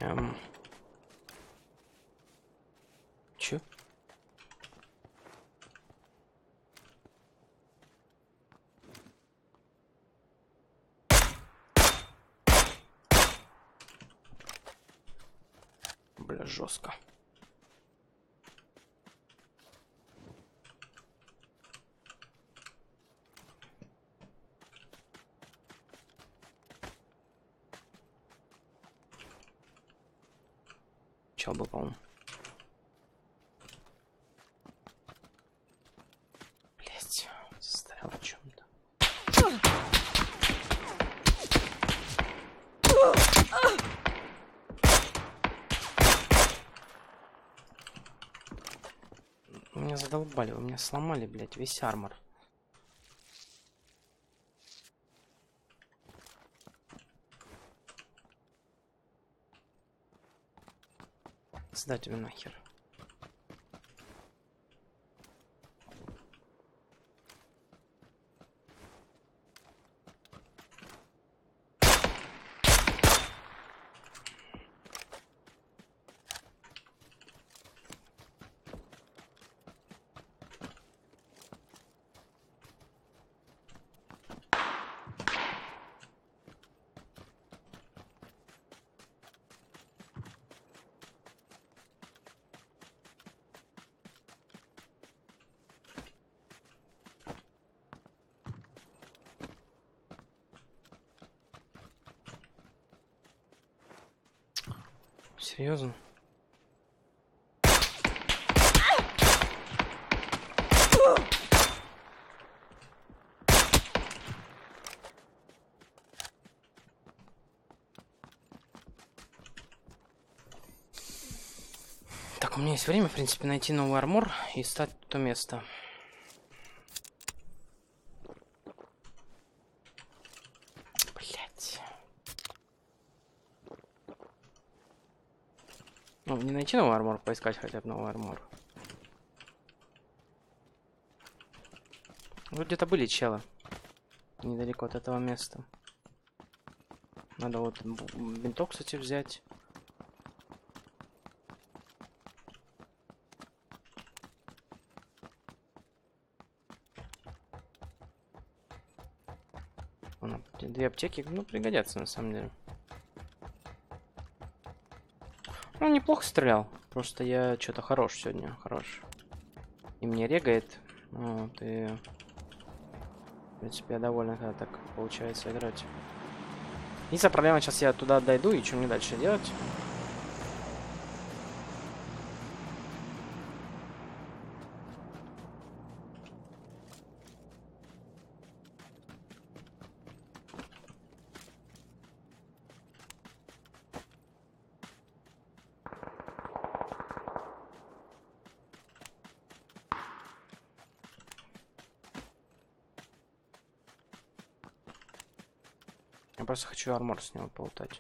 Чё? Бля, жестко. Чел был, по-моему. Блять, застрял в чем-то. Меня задолбали, вы меня сломали, блять, весь армор. Сдать тебе нахер. Серьезно? Так, у меня есть время, в принципе, найти новый армор и стать то место. Блять. Ну, не найти новый армор, поискать хотя бы новый армор. Вот где-то были челы. Недалеко от этого места. Надо вот бинток, кстати, взять. Вон, две аптеки, ну, пригодятся на самом деле. Ну, неплохо стрелял. Просто я что-то хорош сегодня, хорош. И мне регает. Вот, и... В принципе, я доволен, когда так получается играть. Единственная проблема, сейчас я туда дойду, и что мне дальше делать? Я просто хочу армор с него полутать.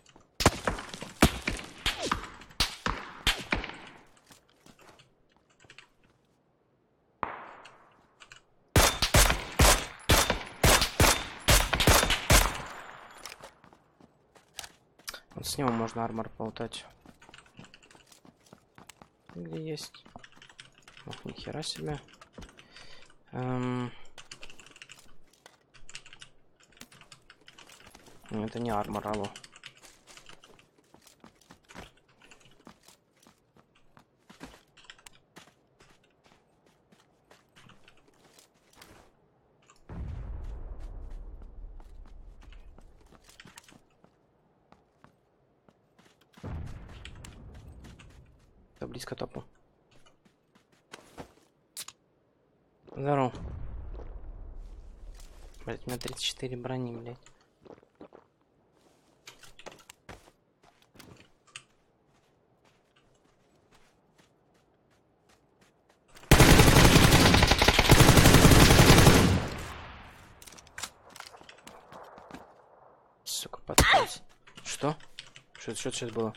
Вот с него можно армор полутать. Где есть? Ох, нихера себе. Это не армор, алло. Я близко топу. Здорово. Блять, у меня 34 брони, блять. Сука, подпись. Что? Что это сейчас было?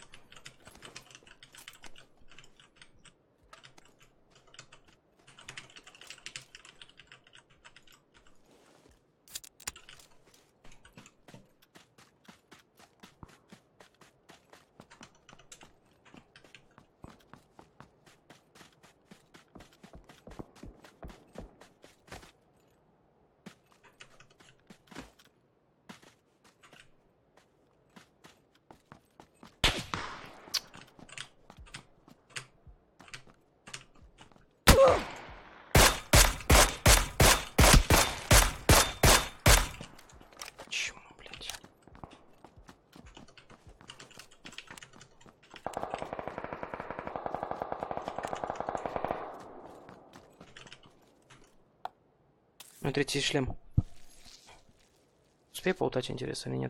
Ну, третий шлем. Успей полутать, интересно, или нет?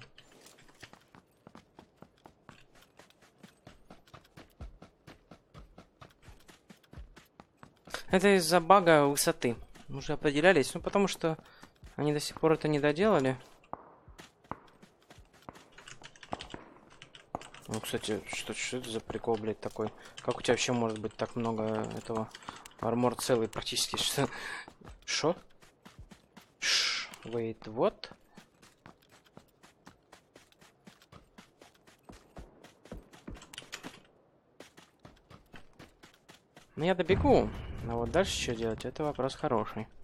Это из-за бага высоты. Мы уже определялись. Ну, потому что они до сих пор это не доделали. Ну, кстати, что это за прикол, блядь, такой? Как у тебя вообще может быть так много этого? Армор целый практически. Что? Шо? Wait, вот. Ну, я добегу. А вот дальше что делать? Это вопрос хороший.